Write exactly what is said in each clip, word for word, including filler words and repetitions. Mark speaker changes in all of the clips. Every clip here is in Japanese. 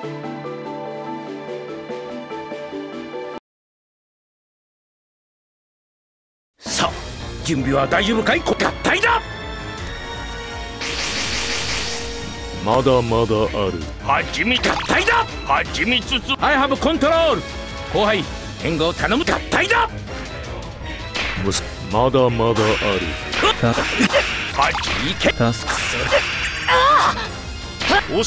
Speaker 1: さあ、準備は大丈夫かい？合体だ。
Speaker 2: まだまだある。
Speaker 1: はちみ合体だ。はちみつつ I have control。後輩援護を頼む。合体だ。
Speaker 2: まだまだある。
Speaker 1: はちいけ。
Speaker 3: タスクする。
Speaker 1: 押して。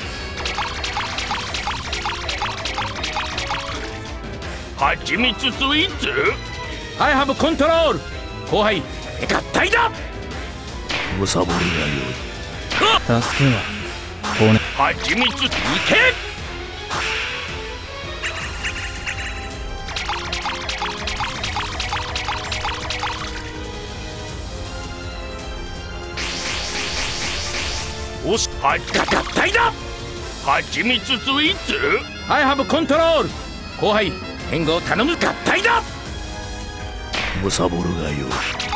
Speaker 1: はちみつスイーツ I have control。後輩合体だ。
Speaker 2: むさぼりがよい。
Speaker 3: 助けは骨。
Speaker 1: はちみついけ。おしは合体だ。はちみつスイーツ I have control。後輩援護を頼む。合体だ。
Speaker 2: むさぼるがよ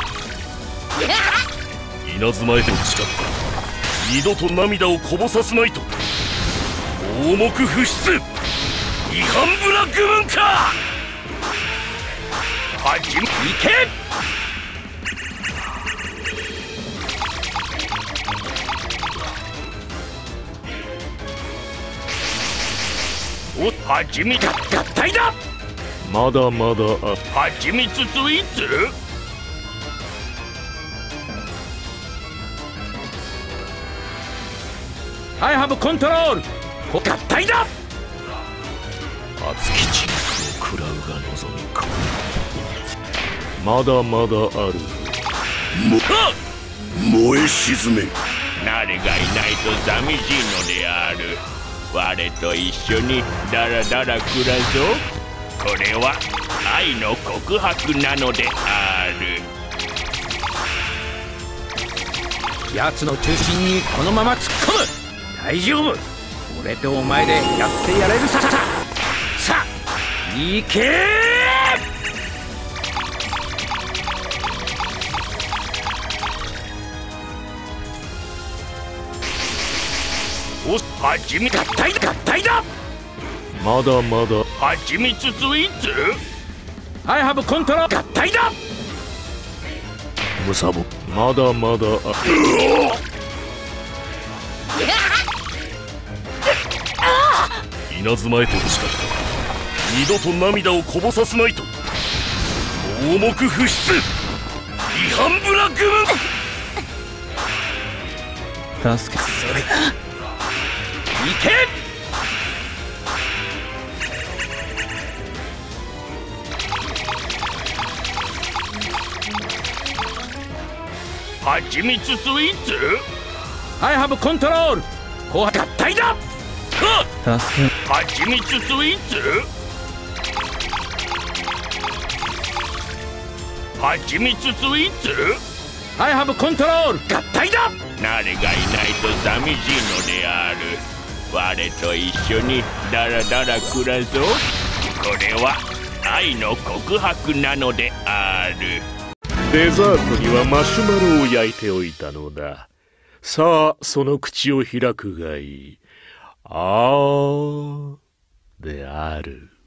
Speaker 2: い。稲妻へと誓った。二度と涙をこぼさせないと。盲目不出違反ブラック文化。
Speaker 1: はちみいけ。おはちみ合体だ。
Speaker 2: まだまだあ。
Speaker 1: はちみつスイーツ I have control。合体だ。
Speaker 2: 厚き地を食らうが望みか。まだまだある。も燃え沈め。
Speaker 1: 誰がいないと寂しいのである。我と一緒にダラダラ暮らそう。これは愛の告白なのである。奴の中心にこのまま突っ込む。大丈夫。俺とお前でやってやれるさ。さあ行けー。おはちみ合体だ。合体だ。
Speaker 2: まだまだ。
Speaker 1: はちみつスイーツ I have control。合体だ。
Speaker 2: むさぼまだまだあ。稲妻へと誓った。二度と涙をこぼさせないと。盲目不出違反ブラック
Speaker 3: タスクする。
Speaker 1: いけ。はちみつスイーツ I have control。後輩合体だ。
Speaker 3: 助け
Speaker 1: はちみつスイーツはちみつスイーツ I have control。合体だ。誰がいないと寂しいのである。我と一緒にダラダラ暮らそう。これは愛の告白なのである。
Speaker 2: デザートにはマシュマロを焼いておいたのだ。さあその口を開くがいい。あーである。